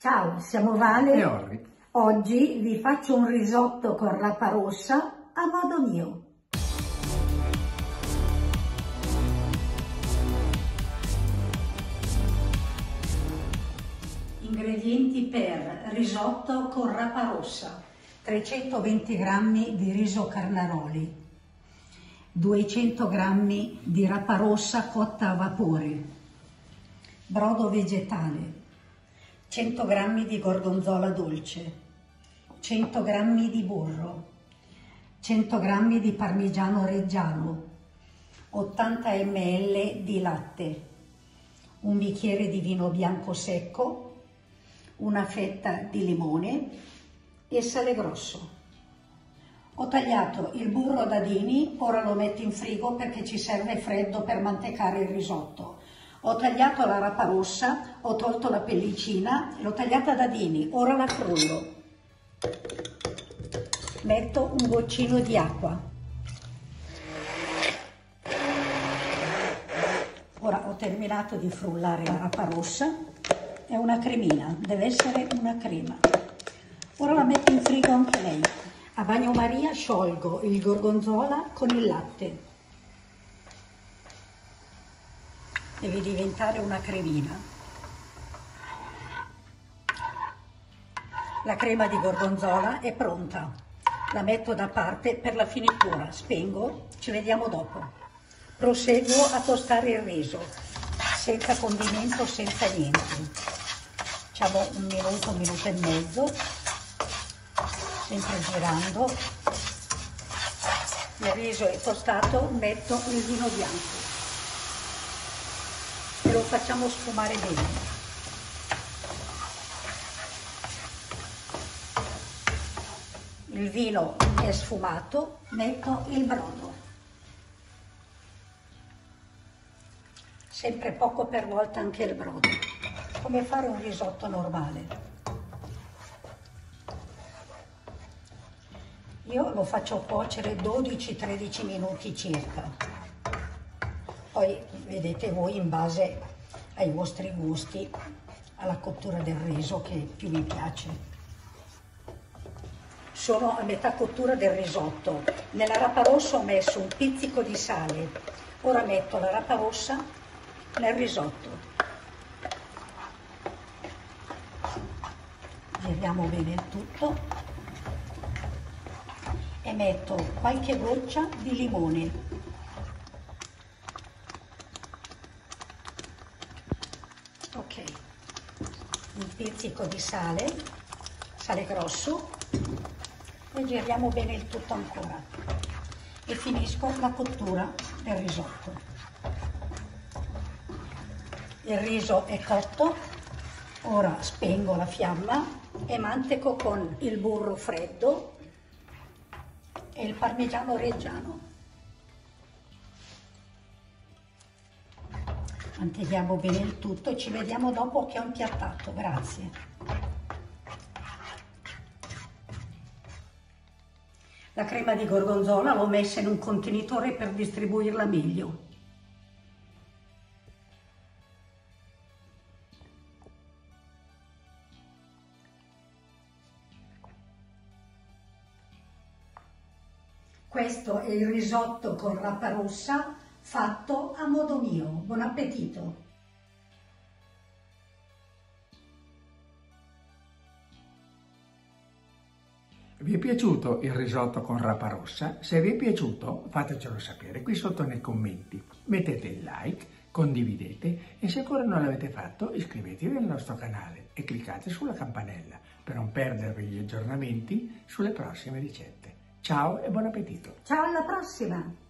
Ciao, siamo Vale e Orri. Oggi vi faccio un risotto con rapa rossa a modo mio. Ingredienti per risotto con rapa rossa: 320 g di riso Carnaroli, 200 g di rapa rossa cotta a vapore, brodo vegetale, 100 g di gorgonzola dolce, 100 g di burro, 100 g di parmigiano reggiano, 80 ml di latte, un bicchiere di vino bianco secco, una fetta di limone e sale grosso. Ho tagliato il burro a dadini, ora lo metto in frigo perché ci serve freddo per mantecare il risotto. Ho tagliato la rapa rossa, ho tolto la pellicina, l'ho tagliata a dadini, ora la frullo. Metto un goccino di acqua. Ora ho terminato di frullare la rapa rossa, è una cremina, deve essere una crema. Ora la metto in frigo anche lei. A bagnomaria sciolgo il gorgonzola con il latte. Deve diventare una cremina. La crema di gorgonzola è pronta. La metto da parte per la finitura. Spengo, ci vediamo dopo. Proseguo a tostare il riso, senza condimento, senza niente. Facciamo un minuto e mezzo, sempre girando. Il riso è tostato, metto il vino bianco e lo facciamo sfumare bene. Il vino è sfumato, metto il brodo. Sempre poco per volta anche il brodo, come fare un risotto normale. Io lo faccio cuocere 12-13 minuti circa. Poi vedete voi in base ai vostri gusti, alla cottura del riso che più vi piace. Sono a metà cottura del risotto. Nella rapa rossa ho messo un pizzico di sale. Ora metto la rapa rossa nel risotto. Giriamo bene il tutto e metto qualche goccia di limone. Ok, un pizzico di sale, sale grosso, e giriamo bene il tutto ancora e finisco la cottura del risotto. Il riso è cotto, ora spengo la fiamma e manteco con il burro freddo e il parmigiano reggiano. Manteghiamo bene il tutto e ci vediamo dopo che ho impiattato. Grazie. La crema di gorgonzola l'ho messa in un contenitore per distribuirla meglio. Questo è il risotto con rapa rossa fatto a modo mio. Buon appetito! Vi è piaciuto il risotto con rapa rossa? Se vi è piaciuto fatecelo sapere qui sotto nei commenti. Mettete il like, condividete e se ancora non l'avete fatto iscrivetevi al nostro canale e cliccate sulla campanella per non perdervi gli aggiornamenti sulle prossime ricette. Ciao e buon appetito! Ciao, alla prossima!